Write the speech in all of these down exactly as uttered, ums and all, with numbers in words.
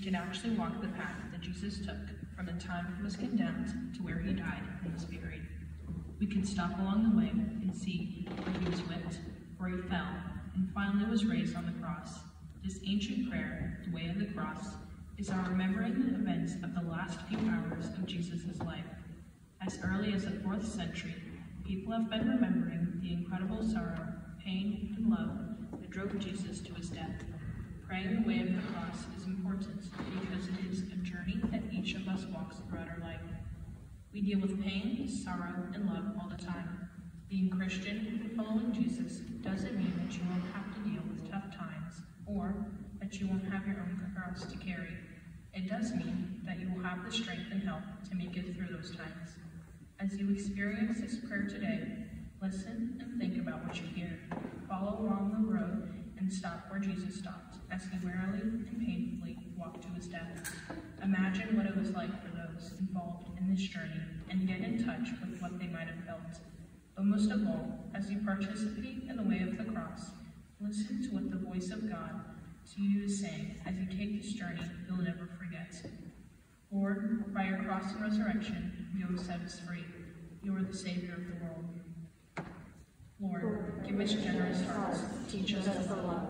can actually walk the path that Jesus took from the time he was condemned to where he died and was buried. We can stop along the way and see where he was whipped, where he fell, and finally was raised on the cross. This ancient prayer, the way of the cross, is our remembering the events of the last few hours of Jesus' life. As early as the fourth century, people have been remembering the incredible sorrow, pain, and love that drove Jesus to his death. Praying the way of the cross is important because it is a journey that each of us walks throughout our life. We deal with pain, sorrow, and love all the time. Being Christian and following Jesus doesn't mean that you won't have to deal with tough times or that you won't have your own cross to carry. It does mean that you will have the strength and help to make it through those times. As you experience this prayer today, listen and think about what you hear. Follow along the road and stop where Jesus stopped as he wearily and painfully walked to his death. Imagine what it was like for those involved in this journey and get in touch with what they might have felt. But most of all, as you participate in the way of the cross, listen to what the voice of God to you is saying as you take this journey you'll never forget. Lord, by your cross and resurrection, you have set us free. You are the Savior of the world. Lord, give us generous hearts. Teach us to love.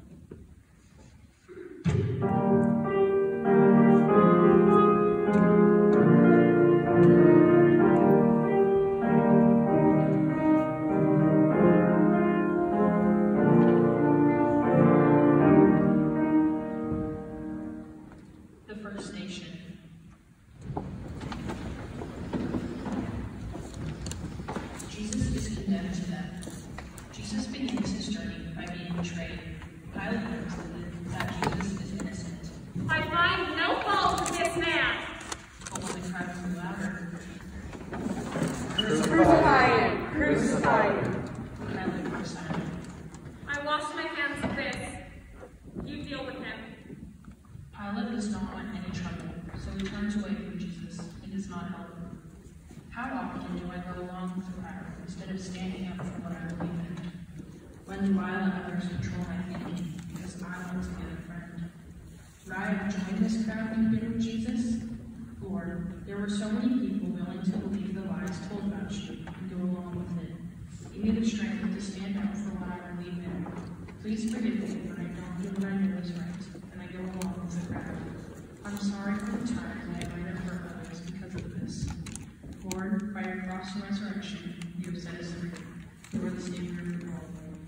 Instead of standing up for what I believe in, when violent others control my thinking because I want to be a friend. Would I have joined this crowd compared with Jesus? Lord, there were so many people willing to believe the lies told about you and go along with it. Give me the strength to stand up for what I believe in. Please forgive me when I don't do what I know is right and I go along with the crowd. I'm sorry for the times I might have hurt others because of this. Lord, by your cross and resurrection, you have set us free. You are the Savior of the world.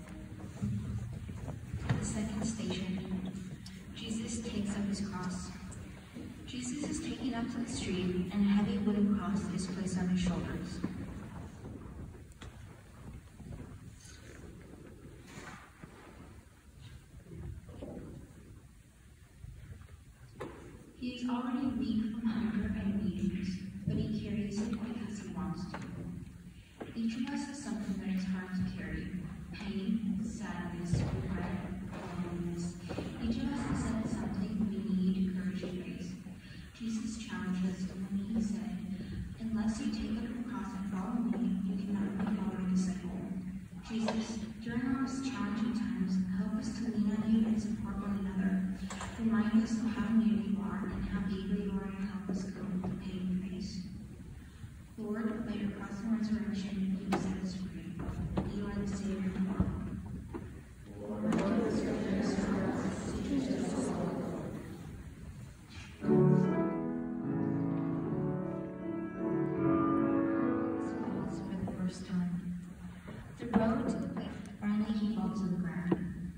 The second station, Jesus takes up his cross. Jesus is taken up to the street, and a heavy wooden cross is placed on his shoulders. He is already weak from hunger and weakness, but he carries it because he wants to. Each of us has something that is hard to carry: pain, sadness, regret, loneliness. Each of us has said something we need courage to face. Jesus challenged us when he said, "Unless you take up your cross and follow me, you cannot be my disciple." Jesus, during our most challenging times, help us to lean on you and support one another. Remind us of how near you are and how eager you are to help us cope with the pain we face. Lord, by your cross and resurrection, you have set us free. You are the Savior of the world. Lord, give us your grace for us. Teach us to love. For the first time, the road to the cliff finally he falls to the ground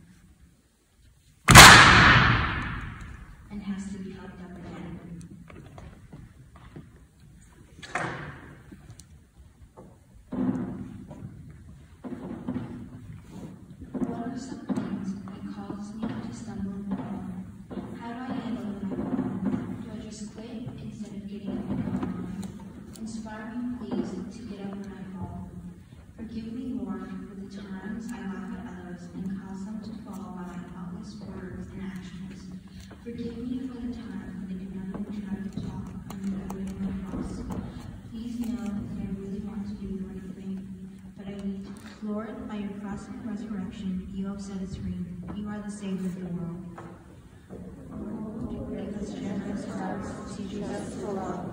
and has to be helped up again. What are some things that cause me to stumble and fall? How do I handle when I fall? Do I just quit instead of getting up and going on? Inspire me, please, to get up when I fall. Forgive me, Lord, for the times I laugh at others and cause them to fall by my thoughtless words and actions. Forgive me for the times when I do not even try to talk on the way to my cross. Please know that I really want to do the right thing, but I need to. Lord, by your cross and resurrection, you have set us free. You are the Savior of the world. Lord, give us teach us to love.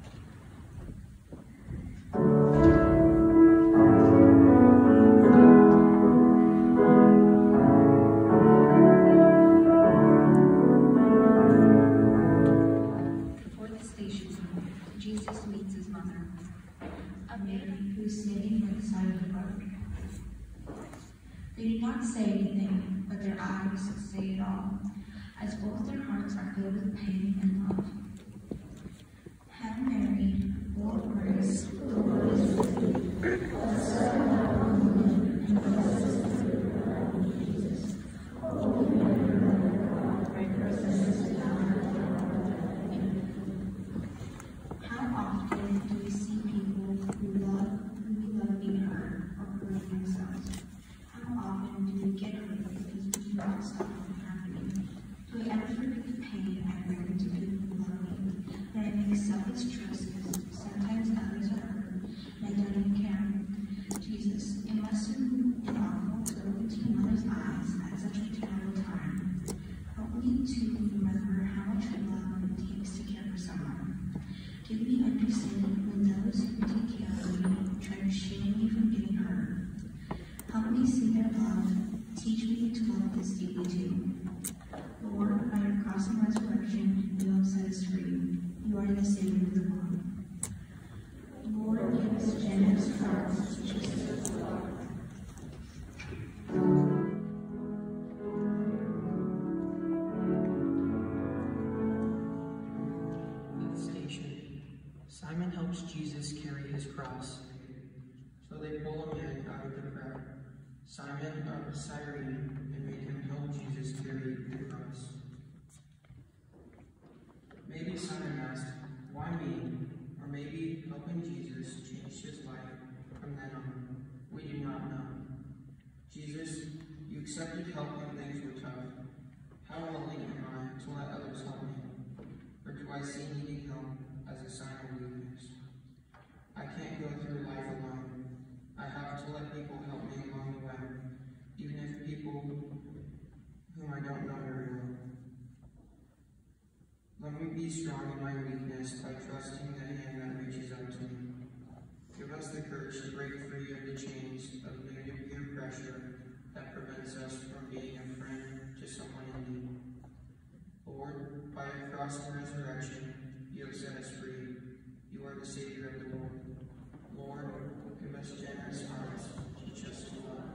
Before the station, Jesus meets his mother, a Mary who is standing by the side of the road. They do not say anything, but their eyes say it all, as both their hearts are filled with pain and love. Hail Mary, full of grace, the Lord is with you. Blessed art thou among women, and blessed is the fruit of thy womb, Jesus. Holy Mary, Mother of God, pray for us sinners now and at the hour of our death. Amen. How often do we see people who love, who we love being hurt or hurting themselves? How often do we get hurt because we do not stop from happening? Do we ever forget the pain I bring to people who love me? That I make selfish choices, sometimes others are hurt, and I don't even care. Jesus, it must have been awful to look into your mother's eyes at such a terrible time. Help me to remember how much love it takes to care for someone. Give me understanding when those who take care of me try to shield me from getting hurt. Help me see their love. Teach me to love this deeply too. Lord, by your cross and resurrection, you have set us free. You are the Savior of the world. Lord, give us generous hearts to teach us to love. Fifth station. Simon helps Jesus carry his cross. So they pull a man out of the crowd, Simon of Cyrene, and make him help Jesus carry the cross. Maybe Simon asked, why me? Or maybe helping Jesus changed his life from then on. We do not know. Jesus, you accepted help when things were tough. How willing am I to let others help me? Or do I see needing help as a sign of weakness? I can't go through life alone. I have to let people help me along the way, even if people whom I don't know very well. Let me be strong in my weakness by trusting the hand that reaches out to me. Give us the courage to break free of the chains of negative peer pressure that prevents us from being a friend to someone in need. Lord, by your cross and resurrection, you have set us free. You are the Savior of the world. Lord, give us generous hearts. Teach us to love.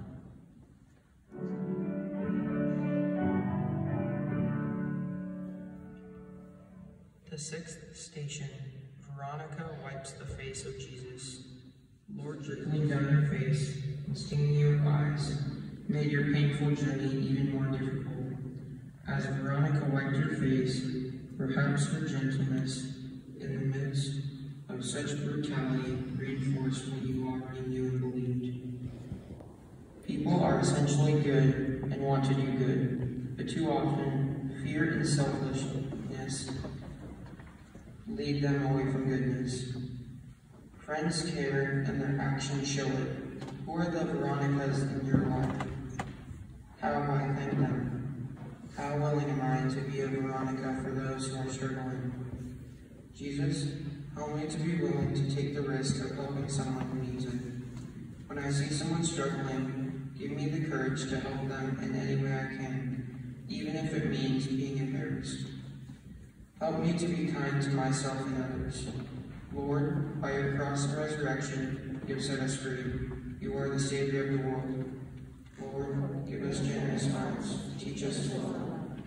The sixth station. Veronica wipes the face of Jesus. Lord, trickling down your face and stinging your eyes made your painful journey even more difficult. As Veronica wiped her face, perhaps her gentleness in the midst of such brutality reinforced what you already knew and believed. People are essentially good and want to do good, but too often fear and selfishness lead them away from goodness. Friends care and their actions show it. Who are the Veronicas in your life? How have I thanked them? How willing am I to be a Veronica for those who are struggling? Jesus, help me to be willing to take the risk of helping someone who needs it. When I see someone struggling, give me the courage to help them in any way I can, even if it means being embarrassed. Help me to be kind to myself and others. Lord, by your cross and resurrection, you have set us free. You are the Savior of the world. Lord, give us generous hearts. Teach us to love.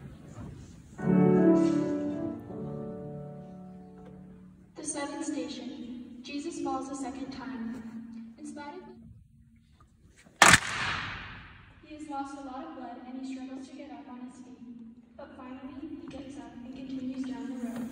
The seventh station. Jesus falls a second time. In spite of he has lost a lot of blood and he struggles to get up on his feet. But finally, he gets up and continues down the road.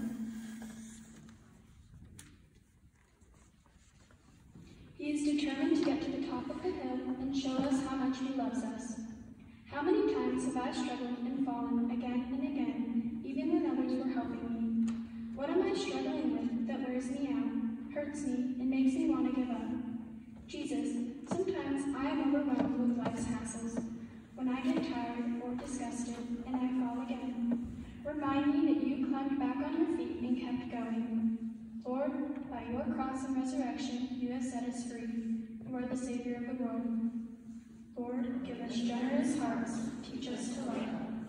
He is determined to get to the top of the hill and show us how much he loves us. How many times have I struggled and fallen again and again, even when others were helping me? What am I struggling with that wears me out, hurts me, and makes me want to give up? Jesus, sometimes I am overwhelmed with life's hassles. When I get tired or disgusted and I fall again, remind me that you climbed back on your feet and and kept going. Lord, by your cross and resurrection, you have set us free. You are the Savior of the world. Lord, give us generous hearts. Teach us to love.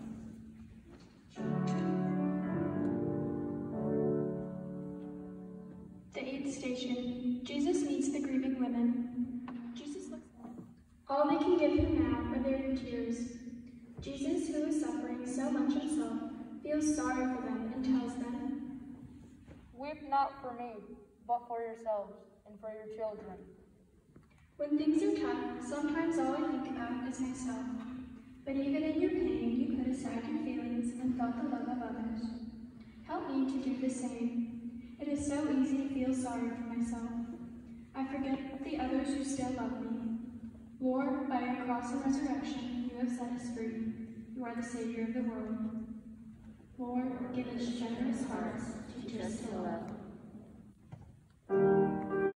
The eighth station. Jesus meets the grieving women. Jesus looks. All they can give him now are their tears. Jesus, who is suffering so much himself, feels sorry for them and tells them, "Weep not for me, but for yourselves and for your children." When things are tough, sometimes all I think about is myself. But even in your pain, you put aside your feelings and felt the love of others. Help me to do the same. It is so easy to feel sorry for myself. I forget the others who still love me. Lord, by your cross and resurrection, you have set us free. You are the Savior of the world. Lord, give us generous hearts. Teach us to love.